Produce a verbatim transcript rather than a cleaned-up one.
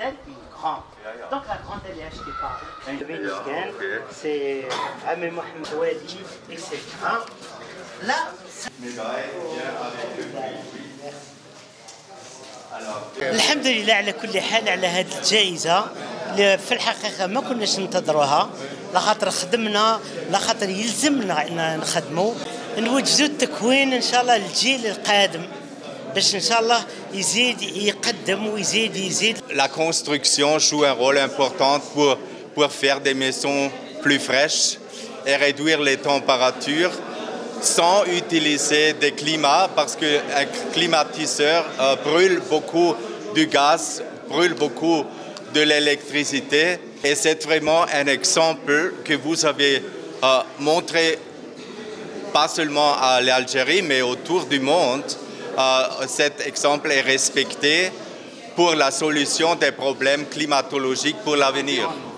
modèle qui est grand. Donc la grande elle est achetée par Véniscan, c'est Ami Mohamed Wadi, et cetera. Là, الحمد لله على كل حال على هذه الجائزة اللي في الحقيقة ما كناش ننتظروها لخاطر خدمنا لخاطر يلزمنا أن نخدموا نوجدوا التكوين إن شاء الله للجيل القادم باش إن شاء الله يزيد يقدم ويزيد يزيد. La construction joue un rôle important pour pour faire des maisons plus fraîches et réduire les températures sans utiliser des climats parce qu'un climatiseur euh, brûle beaucoup du gaz, brûle beaucoup de l'électricité. Et c'est vraiment un exemple que vous avez euh, montré pas seulement à l'Algérie mais autour du monde. Euh, cet exemple est respecté pour la solution des problèmes climatologiques pour l'avenir.